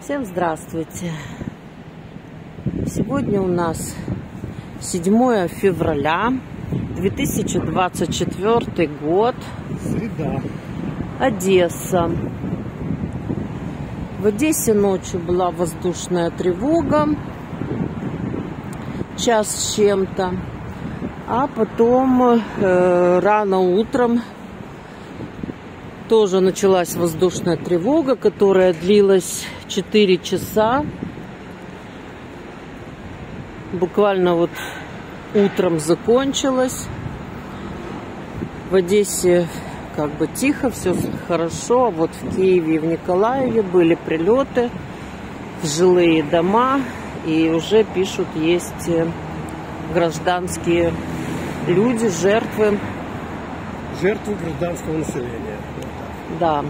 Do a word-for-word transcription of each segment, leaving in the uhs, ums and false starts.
Всем здравствуйте! Сегодня у нас седьмое февраля две тысячи двадцать четвёртый год. Среда. Одесса. В Одессе ночью была воздушная тревога. Час с чем-то. А потом э, рано утром тоже началась воздушная тревога, которая длилась четыре часа. Буквально вот утром закончилась. В Одессе как бы тихо, все хорошо. Вот в Киеве и в Николаеве были прилеты в жилые дома. И уже пишут, есть гражданские люди, жертвы. Жертвы гражданского населения. Да.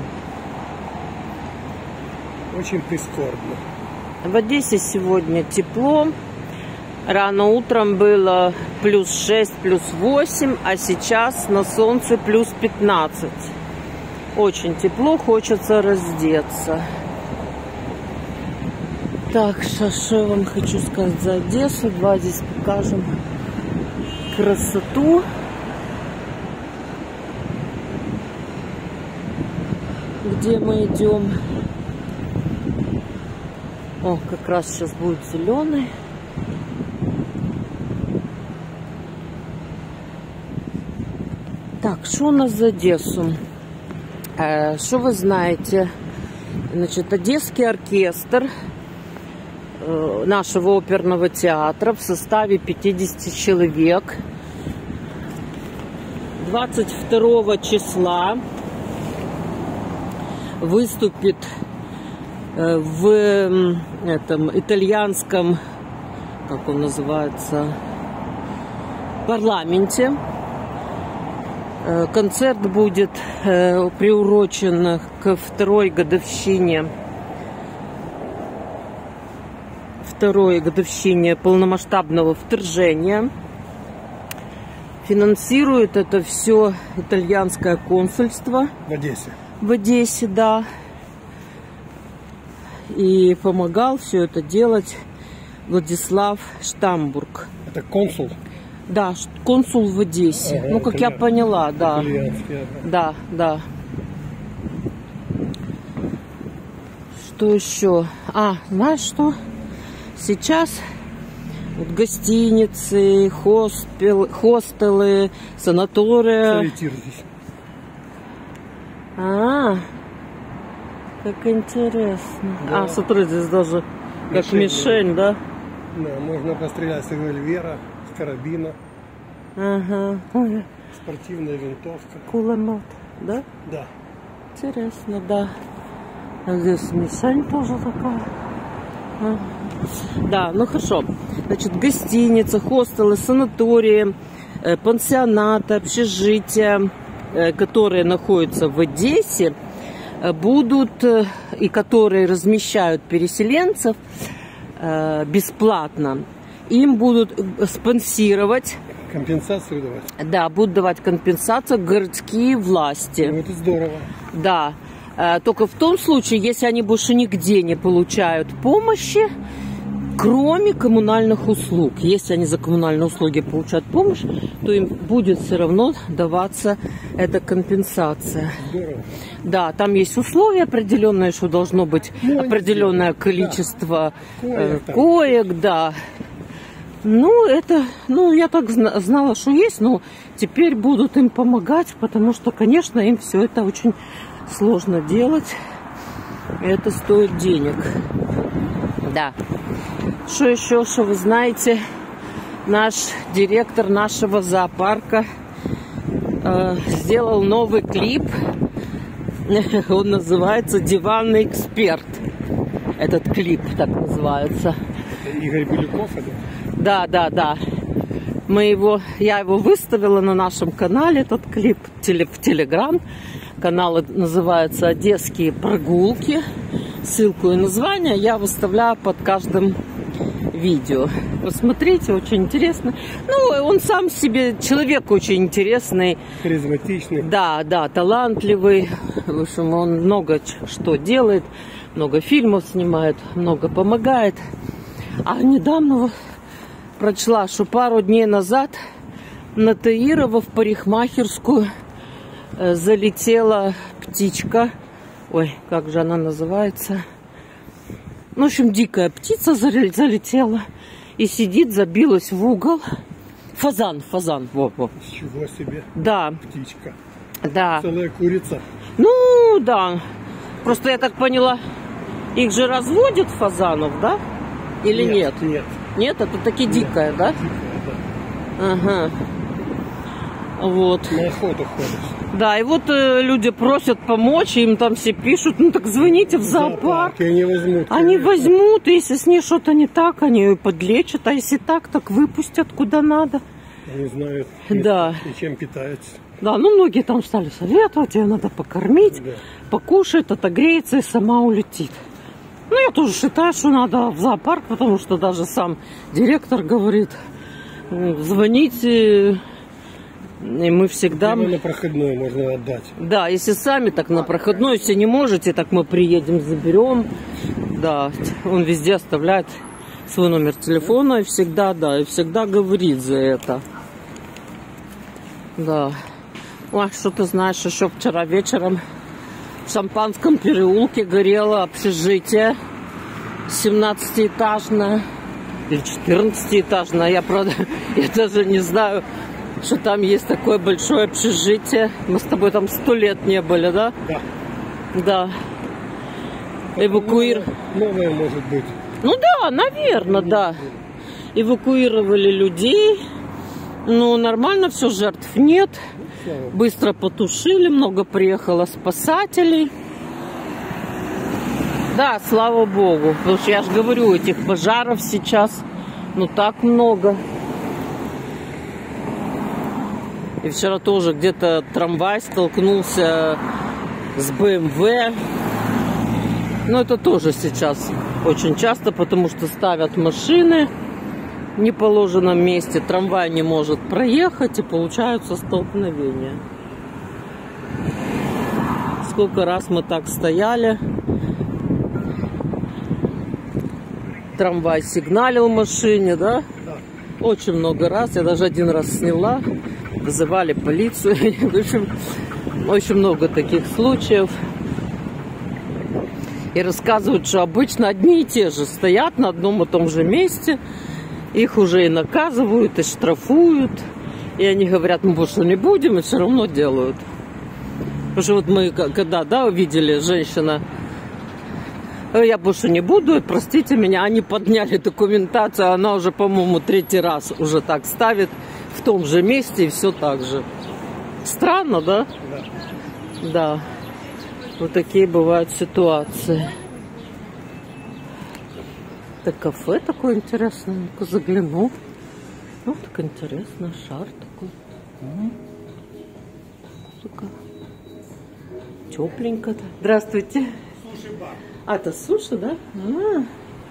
Очень прискорбно. В Одессе сегодня тепло. Рано утром было плюс шесть, плюс восемь, а сейчас на солнце плюс пятнадцать. Очень тепло, хочется раздеться. Так, что я вам хочу сказать за Одессу. Давай здесь покажем красоту. Где мы идем? О, как раз сейчас будет зеленый. Так, что у нас за Одессу? Э, что вы знаете? Значит, Одесский оркестр э, нашего оперного театра в составе пятидесяти человек двадцать второго числа выступит в этом итальянском, как он называется, парламенте. Концерт будет приурочен к второй годовщине второй годовщине полномасштабного вторжения. Финансирует это все итальянское консульство в Одессе. В Одессе, да. И помогал все это делать Владислав Штамбург. Это консул? Да, консул в Одессе. Ага, ну, как я поняла, да. Да, да. Что еще? А, знаешь что? Сейчас вот гостиницы, хостел, хостелы, санатории. Советир здесь. А, как интересно. Да. А, смотри, здесь даже мишень, как мишень, да? Да, можно пострелять с револьвера, с карабина. Ага. Спортивная винтовка. Кулемет, да? Да. Интересно, да. А здесь мишень тоже такая. А. Да, ну хорошо. Значит, гостиницы, хостелы, санатории, э, пансионаты, общежития, которые находятся в Одессе, будут и которые размещают переселенцев бесплатно, им будут спонсировать, компенсацию давать. Да, будут давать компенсацию городские власти. Ну, это здорово. Да, только в том случае, если они больше нигде не получают помощи, кроме коммунальных услуг. Если они за коммунальные услуги получают помощь, то им будет все равно даваться эта компенсация. Здорово. Да, там есть условия определенные, что должно быть ну, определенное количество да. коек, э, коек, да. Ну, это, ну, я так знала, что есть, но теперь будут им помогать, потому что, конечно, им все это очень сложно делать. Это стоит денег. Да. Что еще, что вы знаете, наш директор нашего зоопарка э, сделал новый клип. Он называется «Диванный эксперт». Этот клип так называется. Игорь Беляков это? Да, да, да. Мы его, я его выставила на нашем канале, этот клип, теле, в Телеграм. Канал называется «Одесские прогулки». Ссылку и название я выставляю под каждым видео. Посмотрите, очень интересно. Ну, он сам себе человек очень интересный. Харизматичный. Да, да, талантливый. В общем, он много что делает. много фильмов снимает, много помогает. А недавно вот прочла, что пару дней назад на Таирова в парикмахерскую э, залетела птичка. Ой, как же она называется? Ну, в общем, дикая птица залетела и сидит, забилась в угол. Фазан, фазан. Во, во. Чего себе? Да. Птичка. Да. Целая курица. Ну, да. Просто я так поняла, их же разводят фазанов, да? Или нет? Нет. Нет, нет это таки дикая, да? Дикая, да. Ага. Вот. На охоту ходишь. Да, и вот э, люди просят помочь, им там все пишут, ну так звоните в зоопарк. Зоопарк, они возьмут. Они конечно. возьмут, и если с ней что-то не так, они ее подлечат, а если так, так выпустят куда надо. Они знают, да. и чем питаются. Да, ну многие там стали советовать, ее надо покормить, да. покушает, отогреется и сама улетит. Ну, я тоже считаю, что надо в зоопарк, потому что даже сам директор говорит, звоните, и мы всегда... Прямо на проходную можно отдать. Да, если сами, так на проходной, если не можете, так мы приедем, заберем. Да, он везде оставляет свой номер телефона и всегда, да, и всегда говорит за это. Да. Ой, что ты знаешь, еще вчера вечером в Шампанском переулке горело общежитие семнадцатиэтажное или четырнадцатиэтажное. Я, правда, я даже не знаю, что там есть такое большое общежитие. Мы с тобой там сто лет не были, да? Да. Да. Эвакуир... Новое может быть. Ну да, наверное, да. Эвакуировали людей. Ну, нормально все, жертв нет. Быстро потушили, много приехало спасателей. Да, слава богу. Потому что я же говорю, этих пожаров сейчас, ну, так много. И вчера тоже где-то трамвай столкнулся с бэ эм вэ. Но это тоже сейчас очень часто, потому что ставят машины в неположенном месте, трамвай не может проехать, и получаются столкновения. Сколько раз мы так стояли, трамвай сигналил машине, да? Да. Очень много раз, я даже один раз сняла, вызывали полицию. В общем, очень много таких случаев. И рассказывают, что обычно одни и те же стоят на одном и том же месте. Их уже и наказывают, и штрафуют. И они говорят, мы больше не будем, и все равно делают. Потому что вот мы, когда, да, увидели, женщина, я больше не буду, простите меня, они подняли документацию, она уже, по-моему, третий раз уже так ставит, в том же месте, и все так же. Странно, да? Да. Да. Вот такие бывают ситуации. Это кафе такое интересное. Ну-ка загляну. Ну, так интересно. Шар такой. Сука. Тепленько-то. Здравствуйте. Суши-бар. А, это суши, да? А.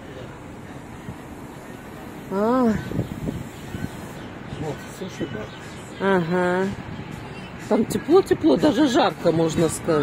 А. Вот, суши-бар. Ага. Там тепло-тепло, даже жарко, можно сказать.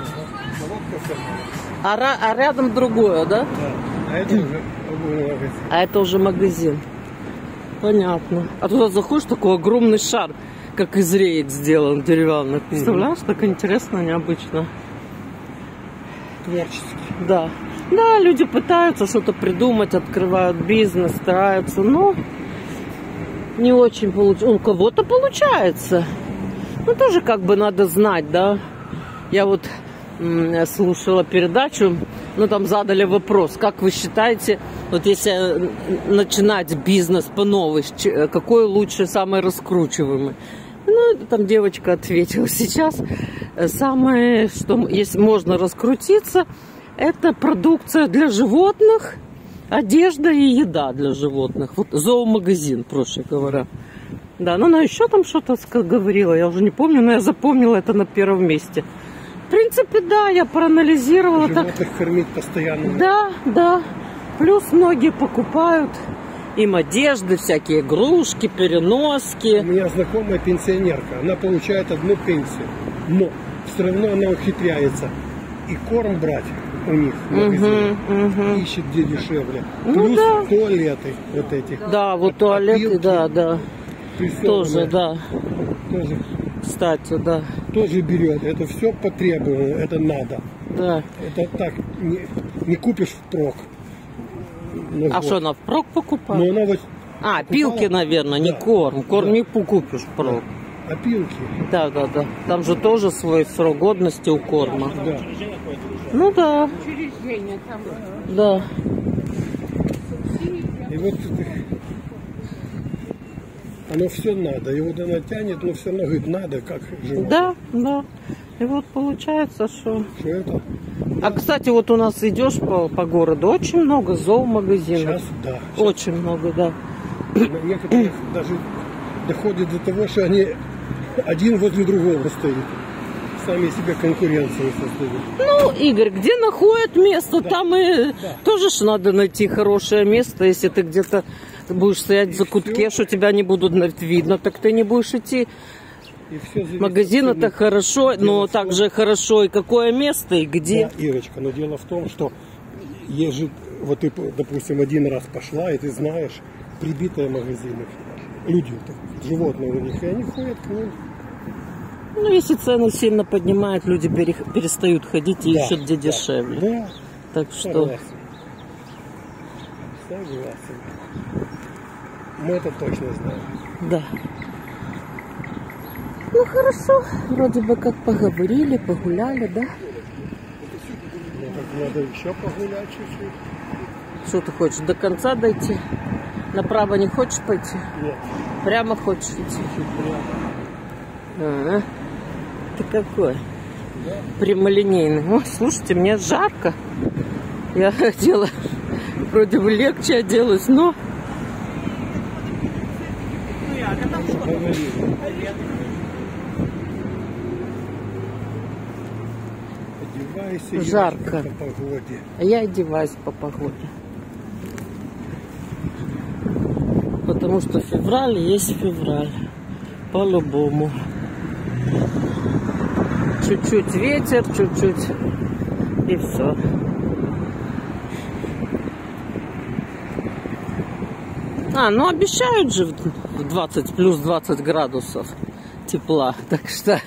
А, а рядом другое, да? Да. А это уже магазин. А это уже магазин. Понятно. А туда заходишь, такой огромный шар, как из реек сделан, деревянный. Представляешь, так интересно, необычно. Творческий. Да. Да, люди пытаются что-то придумать, открывают бизнес, стараются, но не очень получается. У кого-то получается. Ну, тоже как бы надо знать, да. Я вот м- слушала передачу, ну, там задали вопрос, как вы считаете, вот если начинать бизнес по новой, какой лучше, самый раскручиваемый? Ну, там девочка ответила, сейчас самое, что если можно раскрутиться, это продукция для животных, одежда и еда для животных. Вот зоомагазин, проще говоря. Да, ну она еще там что-то говорила, я уже не помню, но я запомнила это на первом месте. В принципе, да, я проанализировала. Животных так. кормить постоянно. Да, да. Плюс многие покупают им одежды, всякие игрушки, переноски. У меня знакомая пенсионерка, она получает одну пенсию, но все равно она ухитряется и корм брать у них магазин, Угу, угу. ищет где дешевле. Ну Плюс да. туалеты вот эти. Да, вот От- туалеты, опилки да, да. прессованные Тоже, да. Тоже, Кстати, да. тоже берет. Это все потребовано, это надо. Да. Это так, не, не купишь впрок. Ну, А вот. что, она впрок покупает? Но она вот А, пилки, наверное, не Да. корм. Корм Да. не купишь впрок. опилки. Да, да, да. Там же тоже свой срок годности у корма. Да. Ну да. Да. И вот это- оно все надо. И вот она тянет, но все равно говорит, надо, как животное. Да, да. И вот получается, что... Что это? А, кстати, вот у нас идешь по, по городу, очень много зоомагазинов. Сейчас, да. Очень много, да. Некоторые даже доходит до того, что они один возле другого стоят. Сами себе конкуренцию создают. Ну, Игорь, где находят место, Да. там и Да. тоже ж надо найти хорошее место. Если ты где-то будешь стоять в закутке, что тебя не будут видно, так ты не будешь идти. И все зависит Магазин от это цены. хорошо, но Дело в том- также хорошо и какое место, и где. Да, Ирочка, но дело в том, что есть же, вот ты, допустим, один раз пошла, и ты знаешь, прибитые магазины. Люди, животные у них, и они ходят к ним. Ну, если цены сильно поднимают, люди пере- перестают ходить и Да, ищут где да, дешевле. Да, Так что, согласен. Согласен. Мы это точно знаем. да. Ну, хорошо. Вроде бы как поговорили, погуляли, да? Ну, так надо еще погулять чуть-чуть. Что ты хочешь, до конца дойти? Направо не хочешь пойти? Нет, Прямо хочешь идти? прямо. А, ты какой? Прямолинейный. Ой, слушайте, мне жарко. Я хотела вроде бы легче оделась, но Говорили. Одевайся, Ирочка, Жарко. по погоде. я одеваюсь по погоде. Потому что февраль есть февраль. По-любому. Чуть-чуть ветер, чуть-чуть. И все. А, ну обещают же в двадцать, плюс двадцать градусов тепла. Так что...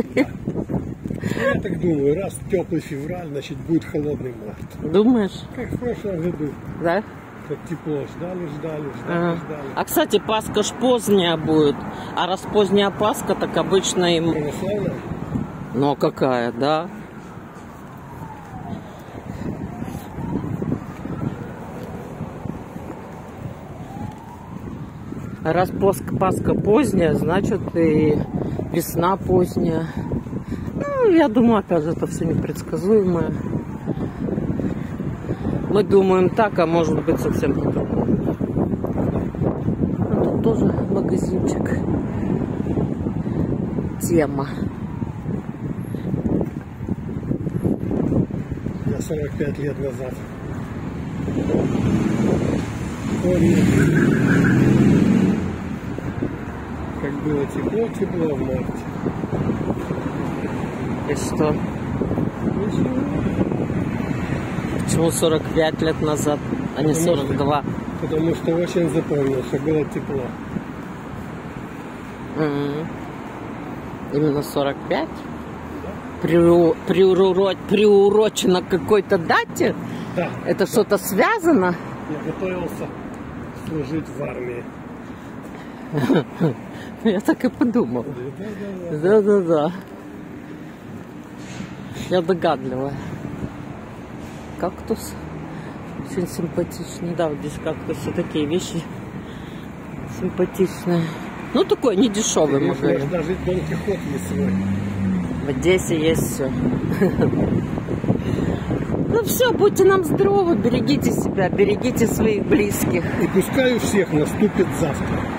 Я так думаю, раз теплый февраль, значит будет холодный март. Думаешь? Как в прошлом году. Да? Как тепло ждали, ждали, ждали, Ага. ждали. А, кстати, Пасха ж поздняя будет. А раз поздняя Пасха, так обычно им... Православная? Ну, какая, да? А раз Пасха, Пасха поздняя, значит и весна поздняя. Ну, я думаю, опять же, это все непредсказуемое. Мы думаем так, а может быть совсем по-другому. А тут тоже магазинчик. Тема. Я сорок пять лет назад. Помню, как было тепло-тепло в марте. И что? Ничего. Почему сорок пять лет назад, а не Потому сорок два? Потому что очень запомнил, что было тепло. М. Именно сорок пять? Приу- приуро- Приурочено к какой-то дате? Да, Это что-то связано? я готовился служить в армии. Я так и подумала. Да-да-да. Да-да-да. Я догадливая. Кактус. Очень симпатичный. Да, вот здесь кактусы такие вещи симпатичные. Ну, такой не дешевый Видишь, магазин. даже Дон Кихот есть свой. В Одессе есть все. Ну все, будьте нам здоровы, берегите себя, берегите своих близких. И пускай у всех наступит завтра.